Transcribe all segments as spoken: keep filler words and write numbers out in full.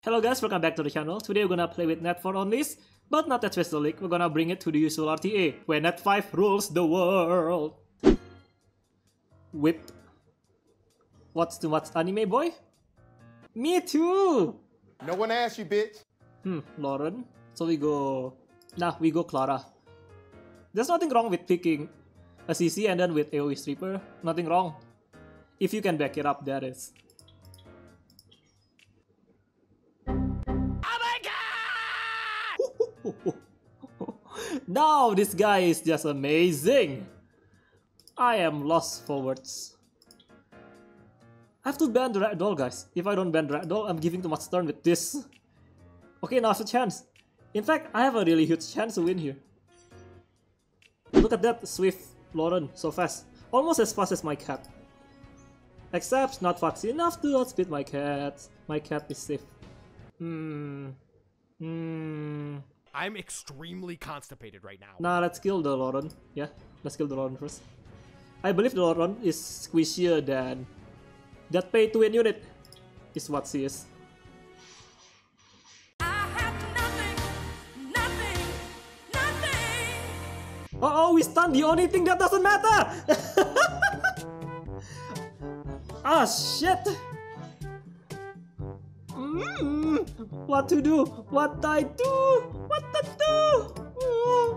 Hello guys, welcome back to the channel. Today we're gonna play with Net four onlys, but not at Twisted League. We're gonna bring it to the usual R T A, where Net five rules the world. Whip. What's too much anime, boy? Me too! No one asked you, bitch. Hmm, Lauren. So we go... Nah, we go Clara. There's nothing wrong with picking a C C and then with AoE Stripper. Nothing wrong. If you can back it up, that is. Now this guy is just amazing. I am lost for words. I have to ban the Ragdoll, guys. If I don't ban Ragdoll, I'm giving too much turn with this. Okay, now's a chance. In fact, I have a really huge chance to win here. Look at that Swift Lauren, so fast. Almost as fast as my cat. Except not fast enough to outspeed my cat. My cat is safe. Hmm. Hmm. I'm extremely constipated right now. Nah, let's kill the Lauren. Yeah, let's kill the Lauren first. I believe the Lauren is squishier than that pay to win unit. Is what she is. I have nothing, nothing, nothing. Uh oh, we stunned the only thing that doesn't matter! Ah, shit! Mm, what to do? What I do? What to do? Mm.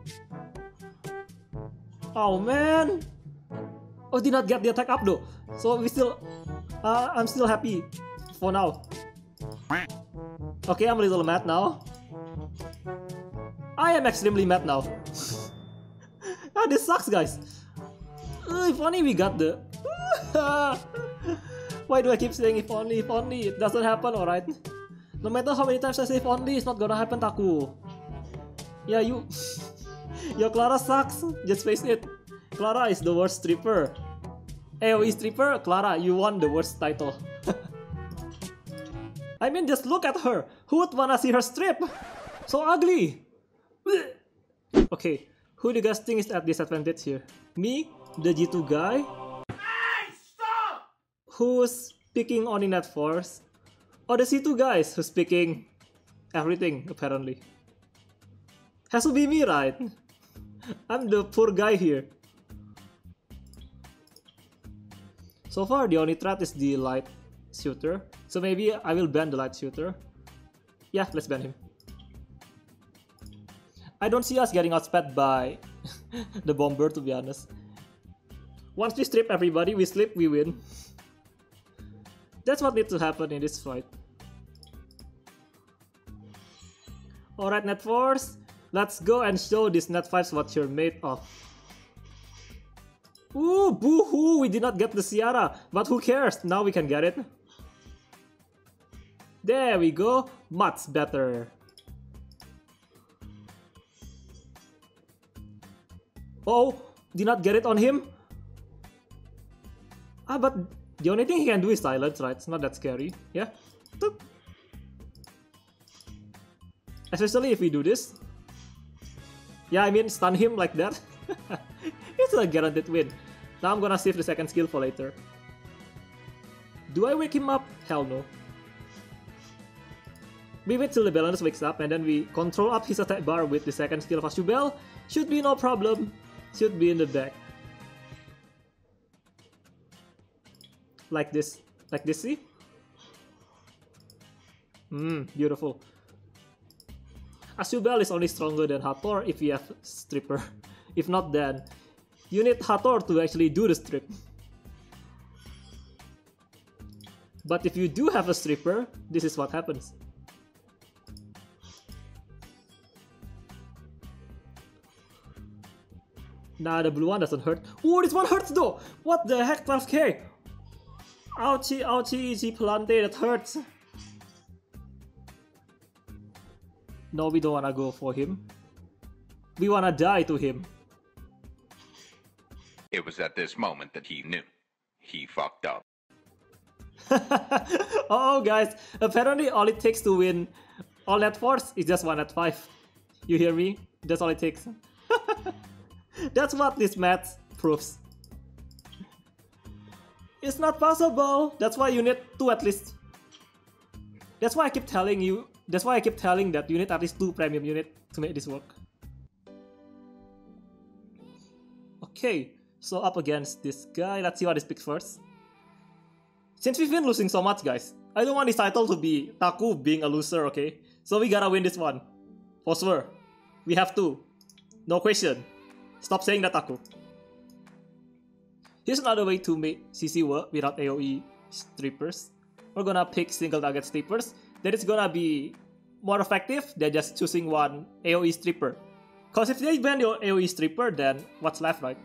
Oh man! Oh, did not get the attack up though. So we still, uh, I'm still happy for now. Okay, I'm a little mad now. I am extremely mad now. Ah, this sucks, guys. Uh, if only we got the. Why do I keep saying if only, if only? It doesn't happen, alright? No matter how many times I say if only, it's not gonna happen, Taku. Yeah, you... Your Clara sucks, just face it. Clara is the worst stripper. AoE stripper, Clara, you won the worst title. I mean, just look at her. Who would wanna see her strip? So ugly. Okay, who do you guys think is at disadvantage here? Me, the G two guy? Who's picking Oni Net Force? Or the C two guys who's picking everything, apparently. Has to be me, right? I'm the poor guy here. So far, the only threat is the light shooter. So maybe I will ban the light shooter. Yeah, let's ban him. I don't see us getting outsped by the bomber, to be honest. Once we strip everybody, we sleep, we win. That's what needs to happen in this fight. Alright, Net Force, let's go and show this Net fives what you're made of. Ooh, boo-hoo, we did not get the Ciara, but who cares, now we can get it. There we go, much better. Oh, did not get it on him? Ah, but the only thing he can do is silence, right? It's not that scary. Yeah? Especially if we do this. Yeah, I mean, stun him like that. It's a guaranteed win. Now I'm gonna save the second skill for later. Do I wake him up? Hell no. We wait till the balance wakes up and then we control up his attack bar with the second skill of Ashubel. Should be no problem. Should be in the back. Like this. Like this, see? Mmm, beautiful. Ashubel is only stronger than Hathor if you have Stripper. If not, then you need Hathor to actually do the strip. But if you do have a Stripper, this is what happens. Nah, the blue one doesn't hurt. Ooh, this one hurts though! What the heck, twelve K? Ouchie, ouchie, G Plante, that hurts. No, we don't wanna go for him. We wanna die to him. It was at this moment that he knew. He fucked up. Oh, guys, apparently all it takes to win all Net Force is just one at five. You hear me? That's all it takes. That's what this math proves. It's not possible. That's why you need two at least. That's why I keep telling you. That's why I keep telling that you need at least two premium unit to make this work. Okay, so up against this guy. Let's see what is picked first. Since we've been losing so much, guys, I don't want this title to be Taku being a loser, okay? So we gotta win this one. For sure. We have to. No question. Stop saying that, Taku. Here's another way to make C C work without A O E strippers. We're gonna pick single target strippers. That is gonna be more effective than just choosing one A O E stripper. Cause if they ban your A O E stripper, then what's left, right?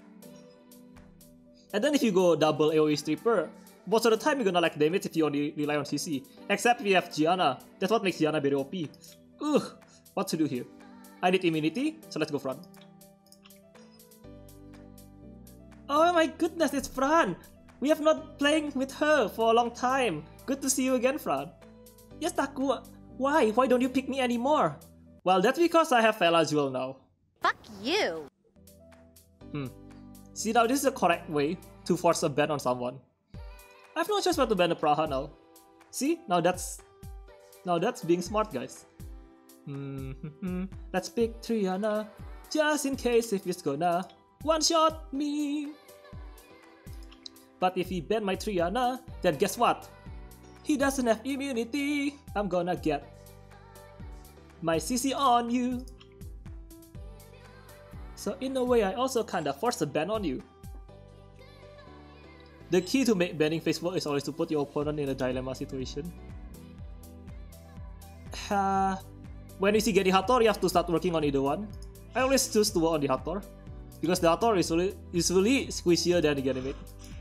And then if you go double A O E stripper, most of the time you're gonna lack damage if you only rely on C C. Except we have Gianna. That's what makes Gianna very O P. Ugh, what to do here? I need immunity, so let's go front. Oh my goodness, it's Fran! We have not playing with her for a long time. Good to see you again, Fran. Yes, Taku. Why? Why don't you pick me anymore? Well, that's because I have Vela Jewel now. Fuck you! Hmm. See, now this is the correct way to force a ban on someone. I have no choice but to ban the Praha now. See? Now that's... Now that's being smart, guys. Hmm. Let's pick Triana. Just in case if it's gonna one-shot me. But if he ban my Triana, then guess what? He doesn't have immunity. I'm gonna get my C C on you. So in a way, I also kinda force a ban on you. The key to make banning phase work is always to put your opponent in a dilemma situation. Uh, when you see Getty Hathor, you have to start working on either one. I always choose to work on the Hathor, because the Hathor is usually, usually squishier than the Ganymede.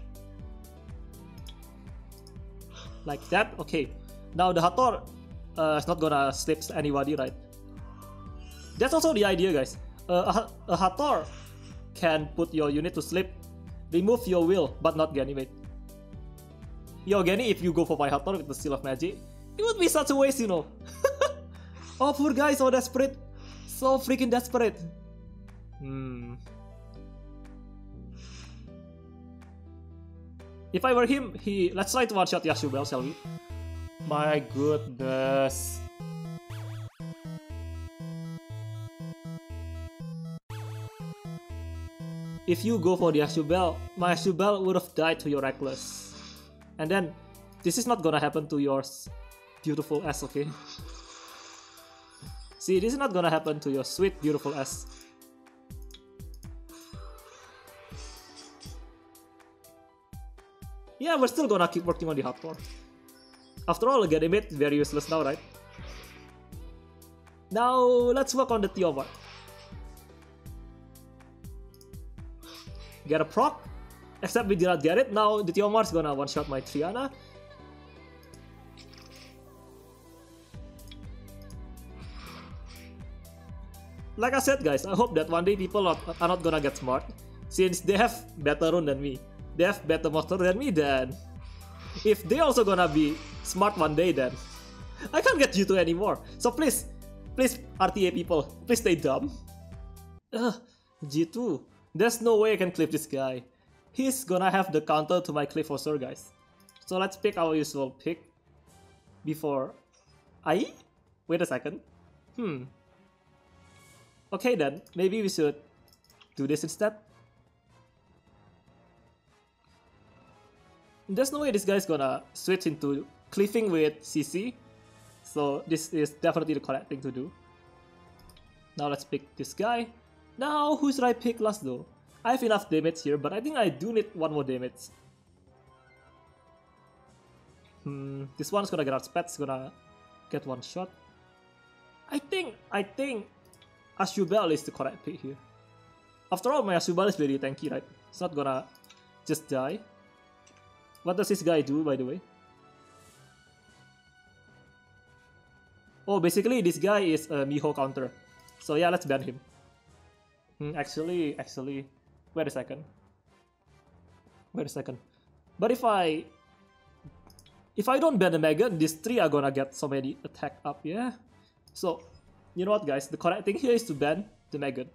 Like that, okay. Now the Hathor uh, is not gonna slip anybody, right? That's also the idea, guys. Uh, a, a Hathor can put your unit to sleep, remove your will, but not Ganymede. Yo, Gany, if you go for my Hathor with the Seal of Magic, it would be such a waste, you know. Oh, poor guy, so desperate. So freaking desperate. Hmm. If I were him, he let's try to one-shot Yashubel, shall we? My goodness. If you go for the Yashubel, my Yashubel would have died to your Reckless. And then, this is not gonna happen to yours beautiful ass, okay? See, this is not gonna happen to your sweet, beautiful ass. Yeah, we're still gonna keep working on the Hathor. After all, Ganymede is very useless now, right? Now, let's work on the Tiamat. Get a proc, except we did not get it. Now, the Tiamat is gonna one-shot my Triana. Like I said, guys, I hope that one day people are not gonna get smart, since they have better rune than me. They have better monster than me, then if they also gonna be smart one day, then I can't get G two anymore. So please, please R T A people, please stay dumb. Ugh, G two. There's no way I can clip this guy. He's gonna have the counter to my clip for sure, guys. So let's pick our usual pick before I... Wait a second. Hmm. Okay then, maybe we should do this instead. There's no way this guy's gonna switch into cliffing with C C. So this is definitely the correct thing to do. Now let's pick this guy. Now who should I pick last though? I have enough damage here, but I think I do need one more damage. Hmm, this one's gonna get out spats, gonna get one shot. I think, I think Ashubel is the correct pick here. After all, my Ashubel is very tanky, right? It's not gonna just die. What does this guy do, by the way? Oh, basically this guy is a Miho counter. So yeah, let's ban him. Hmm, actually, actually, wait a second. Wait a second. But if I... If I don't ban the Megan, these three are gonna get so many attack up, yeah? So, you know what guys, the correct thing here is to ban the Megan.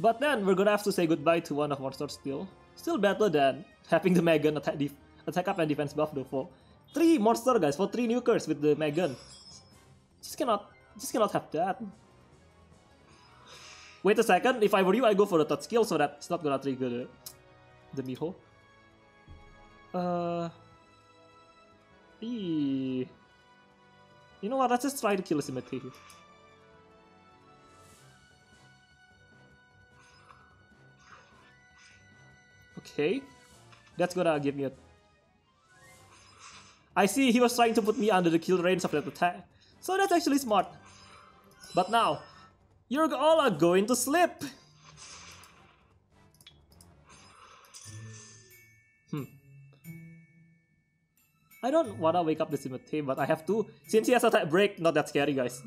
But then we're gonna have to say goodbye to one of Monster still. Still better than having the Megan attack, def attack up and defense buff though for three monster guys, for three nukers with the Megan. Just cannot, just cannot have that. Wait a second, if I were you, I go for the third skill so that it's not gonna trigger the, the Miho. Uh, ee. You know what, let's just try to kill Symmetry here. Okay, that's gonna give me a... I see he was trying to put me under the kill range of that attack. So that's actually smart. But now, you're all are going to sleep! Hmm. I don't wanna wake up the Symmetry, but I have to. Since he has attack break, not that scary guys.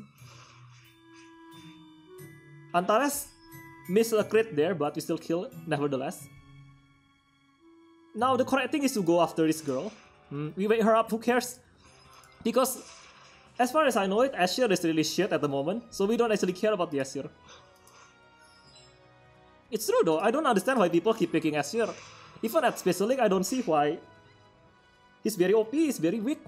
Antares missed a crit there, but we still kill nevertheless. Now the correct thing is to go after this girl. Mm, we wake her up, who cares? Because as far as I know it, Asher is really shit at the moment, so we don't actually care about the Asher. It's true though, I don't understand why people keep picking Asher. Even at Special League, I don't see why. He's very O P, he's very weak.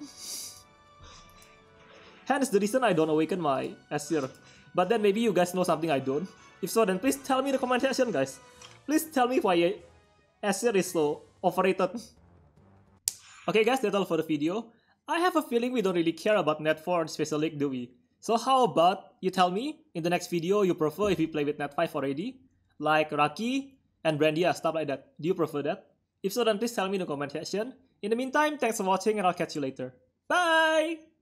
Hence the reason I don't awaken my Asher. But then maybe you guys know something I don't. If so, then please tell me in the comment section guys. Please tell me why Asher is so overrated. Okay guys, that's all for the video. I have a feeling we don't really care about Net four and Special League, do we? So how about you tell me in the next video you prefer if we play with Net five already? Like Raki and Brandia, stuff like that. Do you prefer that? If so, then please tell me in the comment section. In the meantime, thanks for watching and I'll catch you later. Bye!